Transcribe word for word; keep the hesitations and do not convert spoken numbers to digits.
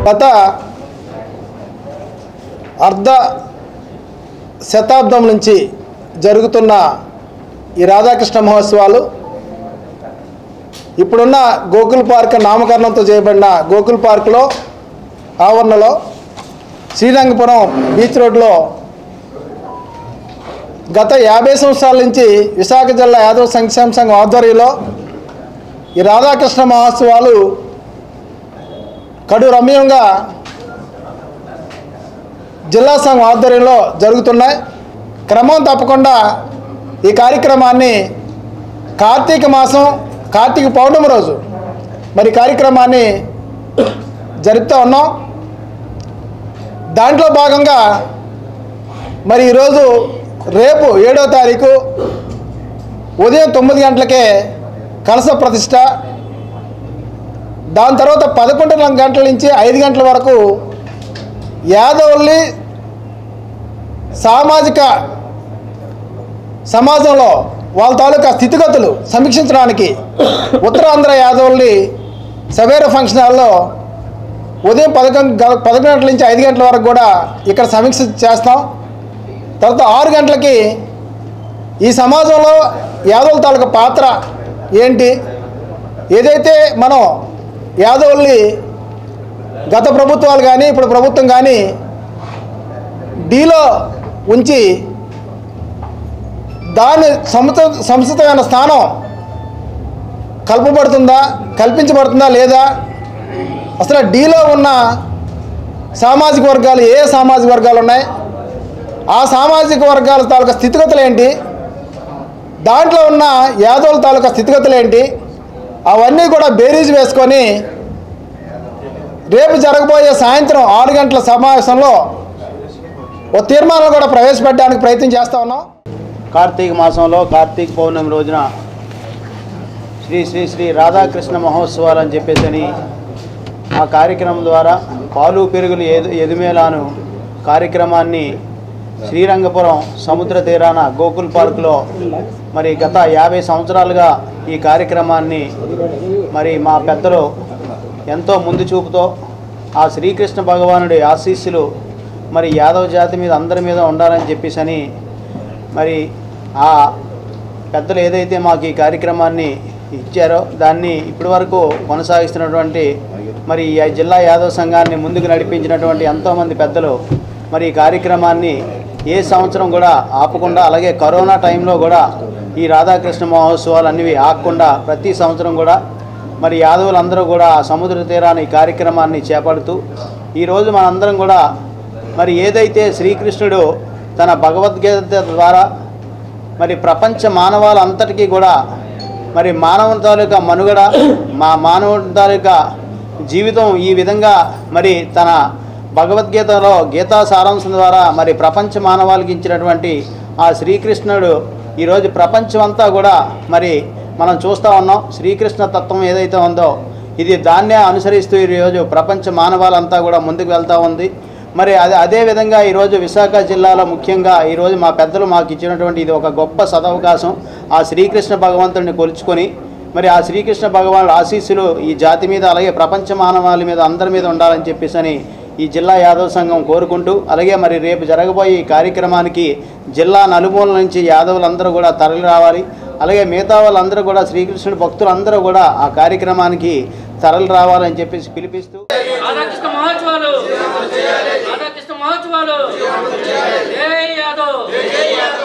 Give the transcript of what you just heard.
గత అర్ధ శతాబ్దం నుంచి జరుగుతున్న ఈ రాధాకృష్ణ మహోత్సవాలు ఇప్పుడున్న గోకుల్ పార్క్ నామకరణంతో చేయబడిన గోకుల్ పార్క్లో ఆవరణలో శ్రీరంగపురం బీచ్ రోడ్లో గత యాభై సంవత్సరాల నుంచి విశాఖ జిల్లా యాదవ సంక్షేమ సంఘం ఆధ్వర్యంలో ఈ రాధాకృష్ణ మహోత్సవాలు కడు రమ్యంగా జిల్లా సంఘం ఆధ్వర్యంలో జరుగుతున్నాయి. క్రమం తప్పకుండా ఈ కార్యక్రమాన్ని కార్తీక మాసం కార్తీక పౌర్ణమి రోజు మరి కార్యక్రమాన్ని జరుపుతూ ఉన్నాం. దాంట్లో భాగంగా మరి ఈరోజు రేపు ఏడో తారీఖు ఉదయం తొమ్మిది గంటలకే కలశ ప్రతిష్ట, దాని తర్వాత పదకొండు గంటల నుంచి ఐదు గంటల వరకు యాదవుల్ని సామాజిక సమాజంలో వాళ్ళ తాలూకా స్థితిగతులు సమీక్షించడానికి ఉత్తరాంధ్ర యాదవుల్ని సవేర ఫంక్షన్ హాల్లో ఉదయం పదకొండు పదకొండు గంటల నుంచి ఐదు గంటల వరకు కూడా ఇక్కడ సమీక్ష చేస్తాం. తర్వాత ఆరు గంటలకి ఈ సమాజంలో యాదవుల తాలూకా పాత్ర ఏంటి, ఏదైతే మనం యాదవుల్ని గత ప్రభుత్వాలు కానీ ఇప్పుడు ప్రభుత్వం కానీ డీలో ఉంచి దాని సముత సంస్కృతమైన స్థానం కల్పబడుతుందా కల్పించబడుతుందా లేదా, అసలు డీలో ఉన్న సామాజిక వర్గాలు ఏ సామాజిక వర్గాలు ఉన్నాయి, ఆ సామాజిక వర్గాల తాలూకా స్థితిగతులు ఏంటి, దాంట్లో ఉన్న యాదవుల తాలూకా స్థితిగతులు ఏంటి, అవన్నీ కూడా బేరీజు వేసుకొని రేపు జరగబోయే సాయంత్రం ఆరు గంటల సమావేశంలో ఓ తీర్మానం కూడా ప్రవేశపెట్టడానికి ప్రయత్నం చేస్తూ ఉన్నాం. కార్తీక మాసంలో కార్తీక పౌర్ణమి రోజున శ్రీ శ్రీ శ్రీ రాధాకృష్ణ మహోత్సవాలు అని చెప్పేసి ఆ కార్యక్రమం ద్వారా పాలు పెరుగులు ఎదు ఎదుమేలాను కార్యక్రమాన్ని శ్రీరంగపురం సముద్ర తీరాన గోకుల్ పార్కులో మరి గత యాభై సంవత్సరాలుగా ఈ కార్యక్రమాన్ని మరి మా పెద్దలు ఎంతో ముందు చూపుతో ఆ శ్రీకృష్ణ భగవానుడి ఆశీస్సులు మరి యాదవ జాతి మీద అందరి మీద ఉండాలని చెప్పేసి మరి ఆ పెద్దలు ఏదైతే మాకు ఈ కార్యక్రమాన్ని ఇచ్చారో దాన్ని ఇప్పటి వరకు కొనసాగిస్తున్నటువంటి మరి ఈ జిల్లా యాదవ సంఘాన్ని ముందుకు నడిపించినటువంటి ఎంతోమంది పెద్దలు మరి ఈ కార్యక్రమాన్ని ఏ సంవత్సరం కూడా ఆపకుండా, అలాగే కరోనా టైంలో కూడా ఈ రాధాకృష్ణ మహోత్సవాలు అన్నివి ఆగకుండా ప్రతి సంవత్సరం కూడా మరి యాదవులందరూ కూడా సముద్ర తీరాన్ని ఈ కార్యక్రమాన్ని చేపడుతూ ఈరోజు మనందరం కూడా మరి ఏదైతే శ్రీకృష్ణుడు తన భగవద్గీత ద్వారా మరి ప్రపంచ మానవాళంతటికీ కూడా మరి మానవ తాలూకా మనుగడ మా మానవ తాలూకా జీవితం ఈ విధంగా మరి తన భగవద్గీతలో గీతా సారాంశం ద్వారా మరి ప్రపంచ మానవాళికి ఇచ్చినటువంటి ఆ శ్రీకృష్ణుడు ఈరోజు ప్రపంచం అంతా కూడా మరి మనం చూస్తూ ఉన్నాం. శ్రీకృష్ణ తత్వం ఏదైతే ఉందో ఇది దాన్నే అనుసరిస్తూ ఈరోజు ప్రపంచ మానవాళంతా కూడా ముందుకు వెళ్తూ ఉంది. మరి అదే అదేవిధంగా ఈరోజు విశాఖ జిల్లాలో ముఖ్యంగా ఈరోజు మా పెద్దలు మాకు ఇచ్చినటువంటి ఇది ఒక గొప్ప సదవకాశం. ఆ శ్రీకృష్ణ భగవంతుడిని కొలుచుకొని మరి ఆ శ్రీకృష్ణ భగవానుడు ఆశీస్సులు ఈ జాతి మీద అలాగే ప్రపంచ మానవాళి మీద అందరి మీద ఉండాలని చెప్పేసి ఈ జిల్లా యాదవ సంఘం కోరుకుంటూ, అలాగే మరి రేపు జరగబోయే ఈ కార్యక్రమానికి జిల్లా నలుమూల నుంచి యాదవులందరూ కూడా తరలి రావాలి. అలాగే మిగతా వాళ్ళందరూ కూడా శ్రీకృష్ణుడి భక్తులందరూ కూడా ఆ కార్యక్రమానికి తరలి రావాలని చెప్పేసి పిలిపిస్తూ రాధాకృష్ణ మహోత్సవాలు రాధాకృష్ణ మహోత్సవాలు జై యాదవ్.